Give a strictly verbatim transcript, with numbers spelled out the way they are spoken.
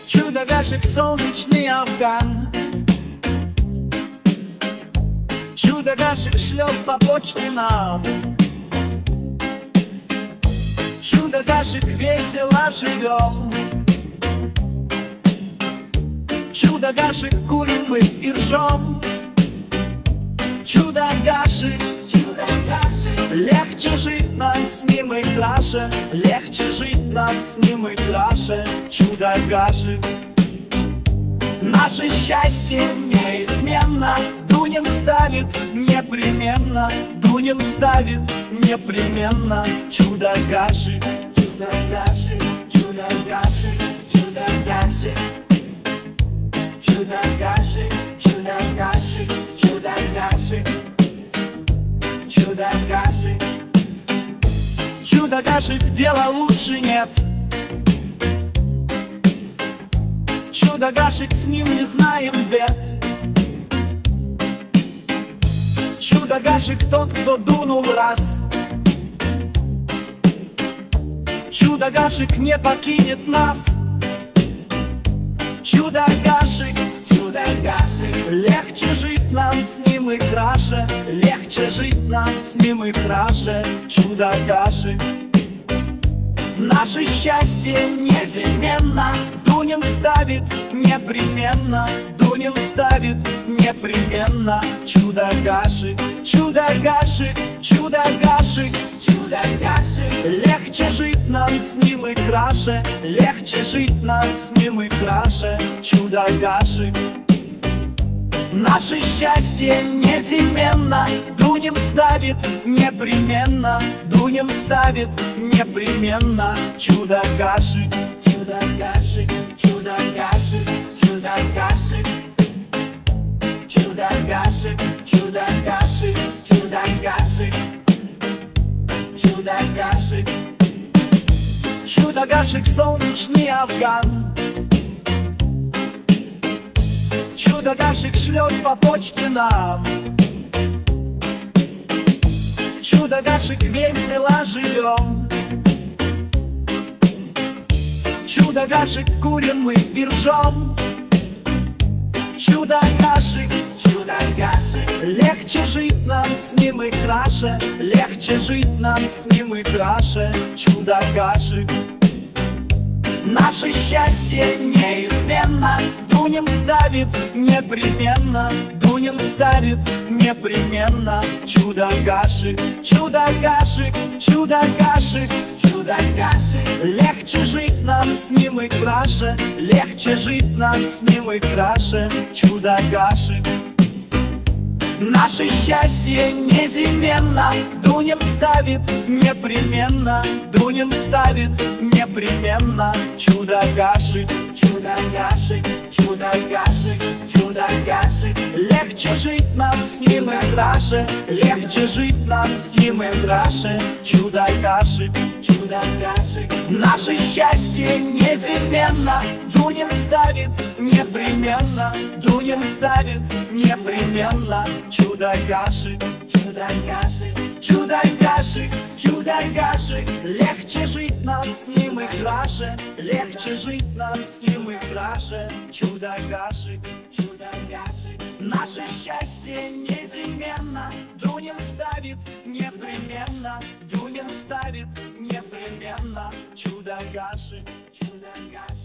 Чудо-гашек, солнечный Афган. Чудо-гашек шлет по почте нам. Чудо-гашек, весело живем. Чудо-гашек, курим мы и ржем. Чудо-гашек, чудо-гашек, легче жить нам с ним и краше. Легче жить нам с ним и краше. Чудо-гашек, наше счастье неизменно. Дунем ставит непременно, Дунем ставит непременно. Чудо-гашек, чудо-гашек, чудо-гашек, чудо-гашек, чудо-гашек, чудо-гашек, чудо-гашек, чудо-гашек. Чудо-гашек, дела лучше нет. Чудо-гашек, с ним не знаем бед. Чудо-гашек, тот, кто дунул раз. Чудо-гашек не покинет нас. Чудо-гашек, чудо-гашек, легче жить нам с ним и краше. Легче жить нам с ним и краше. Чудо-гашек, наше счастье неземенно. Дунем ставит непременно, Дунем ставит непременно. Чудо-гашек, чудо-гашек, чудо-гашек, чудо-гашек, легче жить нам с ним и краше. Легче жить нам с ним и краше. Чудо-гашек, наше счастье неземенно. Дунем ставит непременно, Дунем ставит непременно. Чудо-гашек, чудо-гашек, чудо-гашек, чудо-гашек, чудо-гашек, чудо-гашек, чудо-гашек, чудо-гашек. Чудо-гашек, солнечный Афган. Чудо-гашек шлет по почте нам. Чудо-гашек, весело живем. Чудо-гашек, курим мы и ржем. Чудо-гашек, чудо-гашек, легче жить нам с ним и краше. Легче жить нам с ним и краше. Чудо-гашек, наше счастье неизменно. Дунем ставит непременно, Дунем ставит непременно. Чудо-гашек, чудо-гашек, чудо-гашек, чудо-гашек, легче жить нам с ним и краше. Легче жить нам с ним и краше. Чудо-гашек, наше счастье неземенно. Дунем ставит непременно, Дунем ставит непременно. Чудо-гашек, чудо-гашек, чудо-гашек, чудо-гашек, легче жить нам с ним и краше. Легче жить нам с ним и краше. Чудо-гашек, чудо-гашек, наше счастье неземенно. Дунем ставит непременно, Дунем ставит непременно. Чудо-гашек, чудо-гашек, чудо-гашек, чудо-гашек, легче жить нам с ним и краше. Легче жить нам с ним и краше. Чудо-гашек, чудо-гашек, наше счастье неземенно. Дунем ставит непременно, Дунем ставит непременно. Чудо-гашек, чудо-гашек.